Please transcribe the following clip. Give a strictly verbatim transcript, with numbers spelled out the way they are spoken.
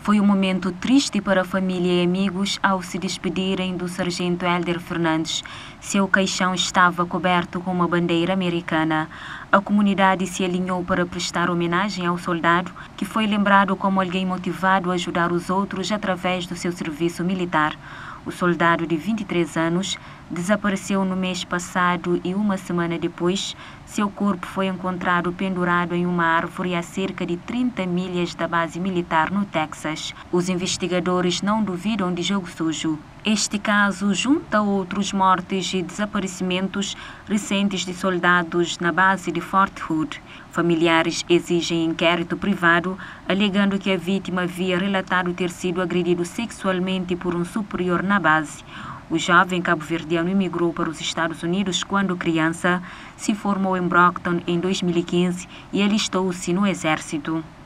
Foi um momento triste para a família e amigos ao se despedirem do sargento Hélder Fernandes. Seu caixão estava coberto com uma bandeira americana. A comunidade se alinhou para prestar homenagem ao soldado, que foi lembrado como alguém motivado a ajudar os outros através do seu serviço militar. O soldado de vinte e três anos desapareceu no mês passado e uma semana depois, seu corpo foi encontrado pendurado em uma árvore a cerca de trinta milhas da base militar no Texas. Os investigadores não duvidam de jogo sujo. Este caso junta outros mortes e desaparecimentos recentes de soldados na base de Fort Hood. Familiares exigem inquérito privado, alegando que a vítima havia relatado ter sido agredido sexualmente por um superior na base. O jovem cabo-verdiano imigrou para os Estados Unidos quando criança, se formou em Brockton em dois mil e quinze e alistou-se no exército.